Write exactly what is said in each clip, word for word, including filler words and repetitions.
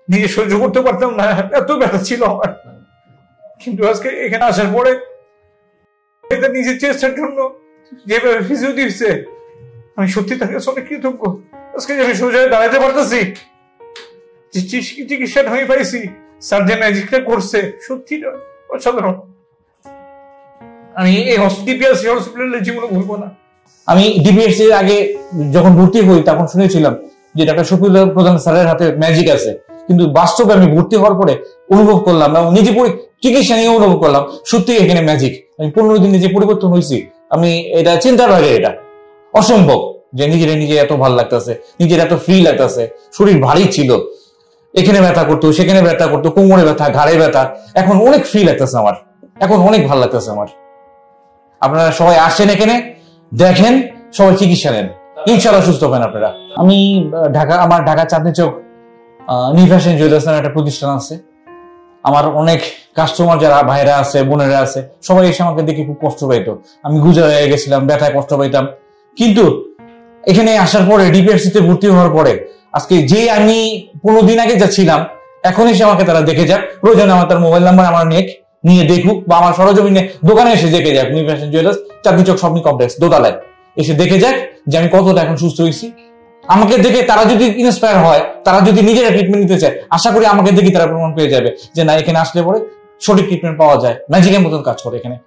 নিজে সহ্য করতে পারতাম না, এত ব্যথা ছিল আমার। কিন্তু আজকে এখানে আসার পরে নিজের চেষ্টার জন্য যেভাবে ফিজিও দিচ্ছে, আমি সত্যি তাকে অনেক কৃতজ্ঞ। আজকে আমি সোজা দাঁড়াতে পারতেছি, চিকিৎসা হয়ে পাইছি, স্যার যে ম্যাজিকটা করছে সত্যি অসাধারণ। আমি এই ডিপিআরসি হসপিটালের জীবনে ভুলবো না। আমি ডিপিআরসি আগে যখন ভর্তি হই তখন শুনেছিলাম যে ডাক্তার শফিউল প্রধান স্যারের হাতে ম্যাজিক আছে, কিন্তু বাস্তবে আমি ভর্তি হওয়ার পরে অনুভব করলাম এবং নিজে চিকিৎসা নিয়ে অনুভব করলাম সত্যি এখানে ম্যাজিক। আমি পনেরো দিনে যে পরিবর্তন হয়েছি, আমি এটা চিন্তার বাইরে, এটা অসম্ভব যে নিজের নিজে এত ভালো লাগতেছে, নিজের এত ফ্রি লাগতেছে। শরীর ভারী ছিল, এখানে ব্যথা করতো, সেখানে ব্যথা করতো, কোমরে ব্যথা, ঘাড়ে ব্যথা, এখন অনেক ফ্রি লাগতেছে আমার, এখন অনেক ভালো লাগতেছে আমার। আপনারা সবাই আসেন এখানে, দেখেন, সবাই চিকিৎসা নেন, ইনশাআল্লাহ সুস্থ হবেন আপনারা। আমি ঢাকা, আমার Dhaka Chandni Chowk new fashion jewellers নামে একটা প্রতিষ্ঠান আছে। আমার অনেক কাস্টমার যারা ভাইরা আছে, বোনেরা আছে, সবাই এসে আমাকে দেখে খুব কষ্ট পাইতো। আমি গুজরা হয়ে গেছিলাম, ব্যথায় কষ্ট পাইতাম। কিন্তু এখানে আসার পরে, ডিপিআরসি তে ভর্তি হওয়ার পরে, আজকে যে আমি পনেরো দিন আগে যা ছিলাম, এখন এসে আমাকে তারা দেখে যাক, প্রয়োজনে আমার তার মোবাইল নাম্বার আমার নিয়ে নিয়ে দেখুক, বা আমার সরজমিনে দোকানে এসে দেখে যাক, new fashion jewellers Chandni Chowk shopping complex দোতলায় এসে দেখে যাক যে আমি কতটা এখন সুস্থ হয়েছি। আমাকে দেখে তারা যদি ইন্সপায়ার হয়, তারা যদি নিজেরা ট্রিটমেন্ট নিতে চায়, আশা করি আমাকে দেখে তারা প্রমাণ পেয়ে যাবে যে না, এখানে আসলে পরে সঠিক ট্রিটমেন্ট পাওয়া যায়, ম্যাজিকের মতন কাজ করে এখানে।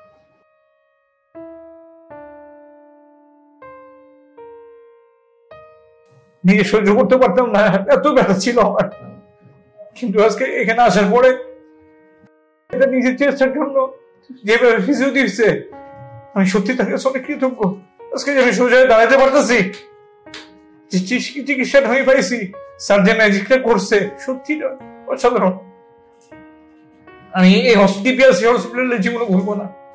নিজে সহ্য করতে পারতাম না, এত ব্যথা ছিল আমার। কিন্তু আজকে এখানে আসার পরে নিজের চেষ্টার জন্য যেভাবে ফিজিও দিচ্ছে, আমি সত্যি তাকে অনেক কৃতজ্ঞ। আজকে আমি সোজা দাঁড়াতে পারতেছি, চিকিৎসা হয়ে পাইছি, স্যার যে ম্যাজিকটা করছে সত্যি অসাধারণ। আমি এই ডিপিআরসি হসপিটালের জীবনে ভুলবো না।